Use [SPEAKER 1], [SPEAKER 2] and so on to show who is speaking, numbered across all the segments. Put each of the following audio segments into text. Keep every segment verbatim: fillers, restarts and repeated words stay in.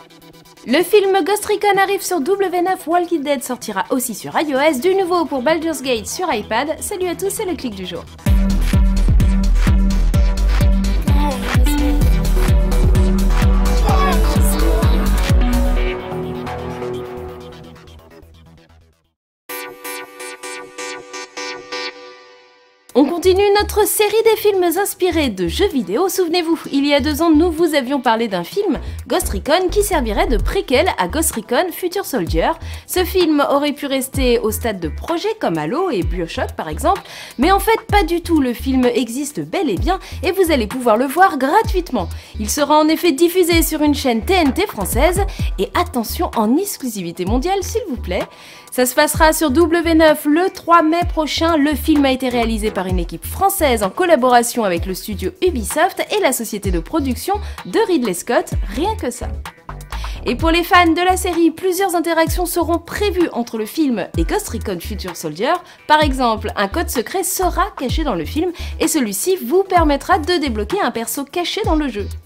[SPEAKER 1] Le film Ghost Recon arrive sur W neuf, Walking Dead sortira aussi sur iOS, du nouveau pour Baldur's Gate sur iPad. Salut à tous, c'est le clic du jour. On continue notre série des films inspirés de jeux vidéo. Souvenez-vous, il y a deux ans, nous vous avions parlé d'un film, Ghost Recon, qui servirait de préquel à Ghost Recon Future Soldier. Ce film aurait pu rester au stade de projet comme Halo et BioShock par exemple, mais en fait pas du tout, le film existe bel et bien et vous allez pouvoir le voir gratuitement. Il sera en effet diffusé sur une chaîne T N T française et attention, en exclusivité mondiale s'il vous plaît. Ça se passera sur W neuf le trois mai prochain. Le film a été réalisé par une équipe française en collaboration avec le studio Ubisoft et la société de production de Ridley Scott, rien que ça. Et pour les fans de la série, plusieurs interactions seront prévues entre le film et Ghost Recon Future Soldier. Par exemple, un code secret sera caché dans le film et celui-ci vous permettra de débloquer un perso caché dans le jeu.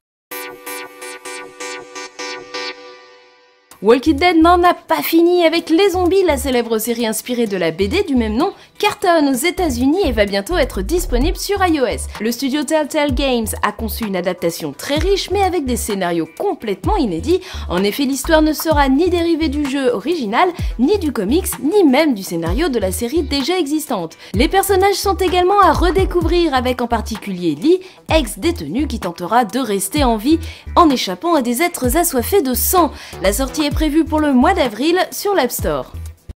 [SPEAKER 1] Walking Dead n'en a pas fini avec Les Zombies, la célèbre série inspirée de la B D du même nom, cartonne aux États-Unis et va bientôt être disponible sur iOS. Le studio Telltale Games a conçu une adaptation très riche mais avec des scénarios complètement inédits. En effet, l'histoire ne sera ni dérivée du jeu original, ni du comics, ni même du scénario de la série déjà existante. Les personnages sont également à redécouvrir avec en particulier Lee, ex-détenu qui tentera de rester en vie en échappant à des êtres assoiffés de sang. La sortie est prévu pour le mois d'avril sur l'App Store.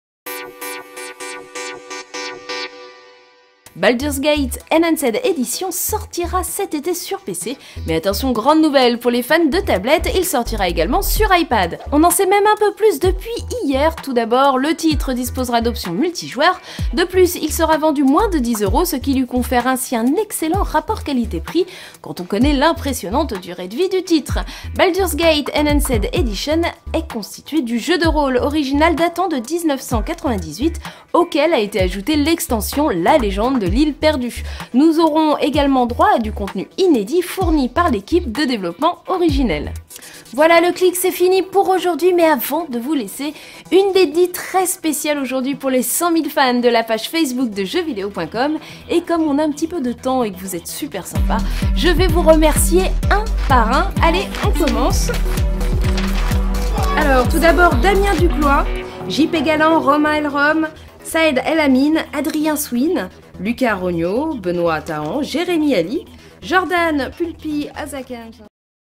[SPEAKER 1] Baldur's Gate Enhanced Edition sortira cet été sur P C, mais attention, grande nouvelle pour les fans de tablettes, il sortira également sur iPad. On en sait même un peu plus depuis hier. Tout d'abord, le titre disposera d'options multijoueurs. De plus, il sera vendu moins de dix euros, ce qui lui confère ainsi un excellent rapport qualité-prix quand on connaît l'impressionnante durée de vie du titre. Baldur's Gate Enhanced Edition est constitué du jeu de rôle original datant de mille neuf cent quatre-vingt-dix-huit, auquel a été ajoutée l'extension La Légende de l'île perdue. Nous aurons également droit à du contenu inédit fourni par l'équipe de développement originelle. Voilà, le clic c'est fini pour aujourd'hui, mais avant de vous laisser, une dédie très spéciale aujourd'hui pour les cent mille fans de la page Facebook de jeux vidéo point com, et comme on a un petit peu de temps et que vous êtes super sympa, je vais vous remercier un par un. Allez, on commence. Alors, tout d'abord, Damien Duclois, J P Galland, Romain Elrom, Saïd Elamine, Adrien Swin, Lucas Rognaud, Benoît Tahan, Jérémy Ali, Jordan Pulpi, Azakan...